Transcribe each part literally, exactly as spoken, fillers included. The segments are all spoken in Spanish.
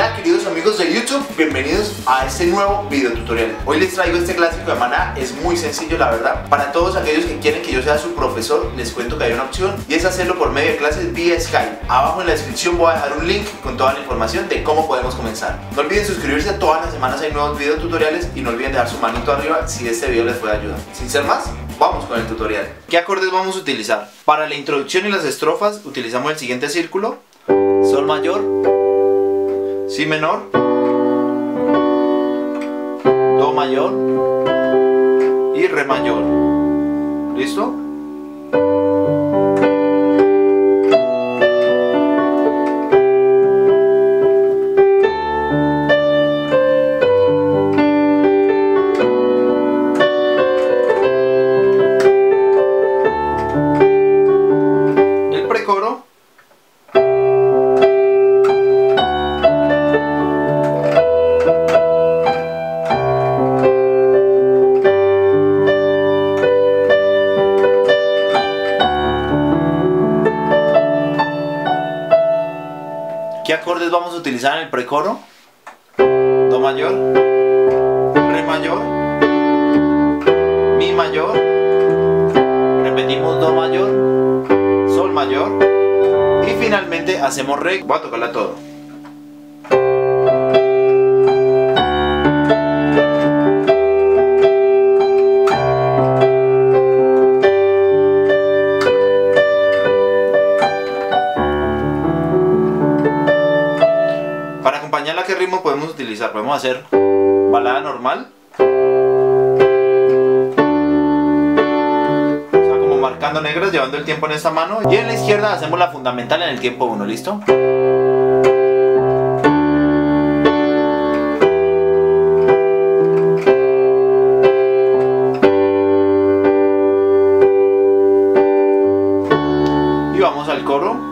Hola queridos amigos de YouTube, bienvenidos a este nuevo video tutorial. Hoy les traigo este clásico de Maná, es muy sencillo la verdad. Para todos aquellos que quieren que yo sea su profesor, les cuento que hay una opción y es hacerlo por medio de clases vía Skype. Abajo en la descripción voy a dejar un link con toda la información de cómo podemos comenzar. No olviden suscribirse, todas las semanas hay nuevos video tutoriales y no olviden dejar su manito arriba si este video les puede ayudar. Sin ser más, vamos con el tutorial. ¿Qué acordes vamos a utilizar? Para la introducción y las estrofas utilizamos el siguiente círculo: Sol mayor, Si menor, Do mayor y Re mayor. ¿Listo? El precoro. ¿Qué acordes vamos a utilizar en el precoro? Do mayor, Re mayor, Mi mayor, repetimos Do mayor, Sol mayor y finalmente hacemos Re. Voy a tocarla todo. Para acompañarla, ¿qué ritmo podemos utilizar? Podemos hacer balada normal, o sea, como marcando negras, llevando el tiempo en esta mano, y en la izquierda hacemos la fundamental en el tiempo uno. ¿Listo? Y vamos al coro.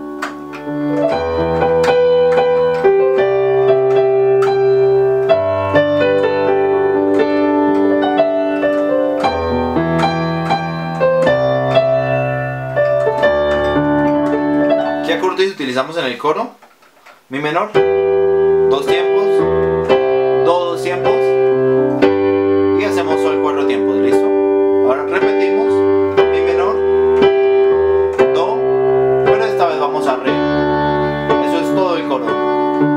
¿Qué acordes utilizamos en el coro? Mi menor, dos tiempos, Do dos tiempos y hacemos Sol cuatro tiempos. ¿Listo? Ahora repetimos Mi menor, Do, pero esta vez vamos a Re. Eso es todo el coro.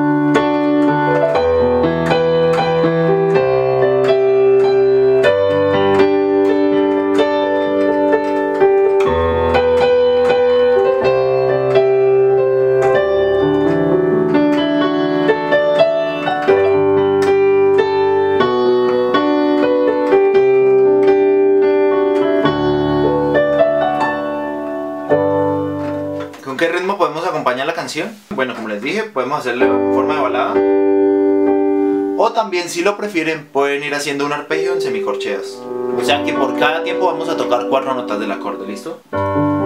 ¿Con qué ritmo podemos acompañar la canción? Bueno, como les dije, podemos hacerle en forma de balada. O también, si lo prefieren, pueden ir haciendo un arpegio en semicorcheas. O sea que por cada tiempo vamos a tocar cuatro notas del acorde, ¿listo?